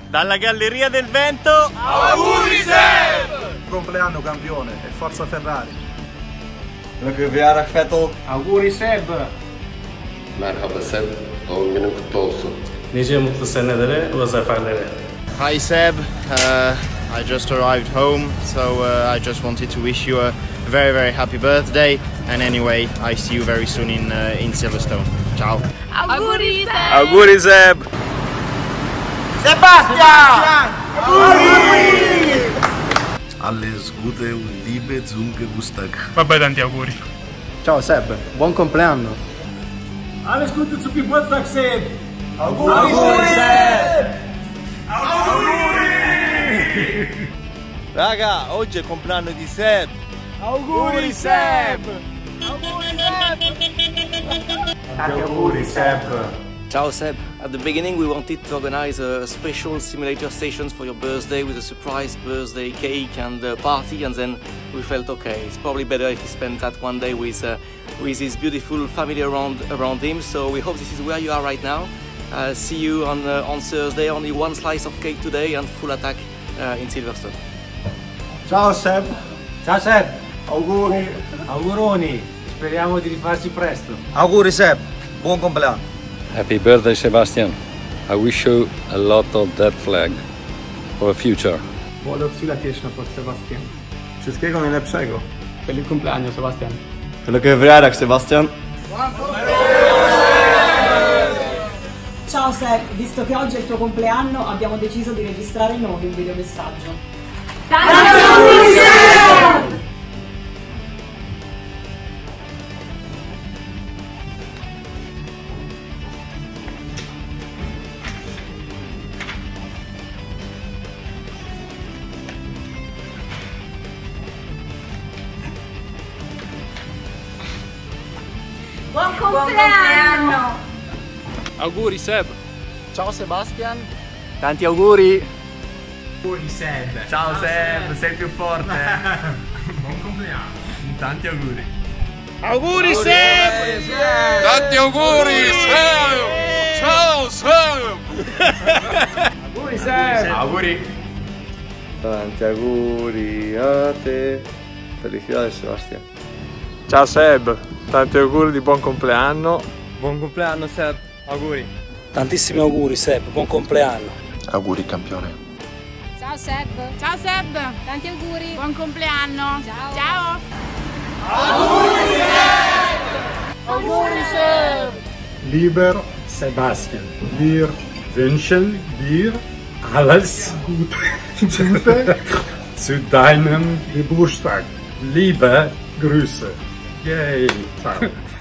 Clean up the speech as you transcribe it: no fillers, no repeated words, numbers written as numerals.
Dalla Galleria del Vento, auguri Seb! Buon compleanno campione e forza Ferrari. Gelukkig verjaardag Vettel. Auguri Seb! Merhaba Seb, doğum günün kutlu olsun. Nice mutlu seneleri ve zaferleri. Hi Seb, I just arrived home, so I just wanted to wish you a very happy birthday. And anyway, I see you very soon in Silverstone. Ciao. Auguri Seb! auguri Seb! Sebastian! Auguri! Alles Gute und Liebe zum Geburtstag. Vabbè, tanti auguri. Ciao Seb, buon compleanno. Alles Gute zum Geburtstag, Seb! Auguri Seb! Raga, oggi è il compleanno di Seb. Auguri Seb! Auguri Seb! Tanti auguri Seb! Ciao Seb, at the beginning we wanted to organize a special simulator stations for your birthday with a surprise birthday cake and a party, and then we felt okay, it's probably better if he spent that one day with his beautiful family around him, so we hope this is where you are right now. See you on Thursday, only one slice of cake today and full attack in Silverstone. Ciao Seb. Ciao Seb! Auguri! Auguroni! Speriamo di rifarci presto. Auguri Seb, buon compleanno. Happy birthday, Sebastian. I wish you a lot of that flag for the future. Młode przylateczne pod Sebastian. Wszystkiego najlepszego. Feliz cumpleaños, Sebastian. Gelukkig verjaardag Sebastian. Ciao Seb, visto che oggi è il tuo compleanno abbiamo deciso di registrare noi un videomessaggio. Tanti auguri Seb! Buon compleanno! Auguri Seb! Ciao Sebastian. Tanti auguri. Auguri Seb! Ciao Seb, sei più forte. Buon compleanno! Tanti auguri. Auguri Seb! Tanti auguri Seb! Ciao Seb! Auguri Seb! Auguri! Tanti auguri a te. Felicidades Sebastian. Ciao Seb, tanti auguri di buon compleanno. Buon compleanno Seb, auguri. Tantissimi auguri Seb, buon compleanno. Auguri campione. Ciao Seb! Ciao Seb! Tanti auguri! Buon compleanno! Ciao! Ciao! Auguri Seb! Auguri Seb! Lieber Sebastian, wir wünschen dir alles Gute zu deinem Geburtstag. Liebe Grüße. Yay! Ciao.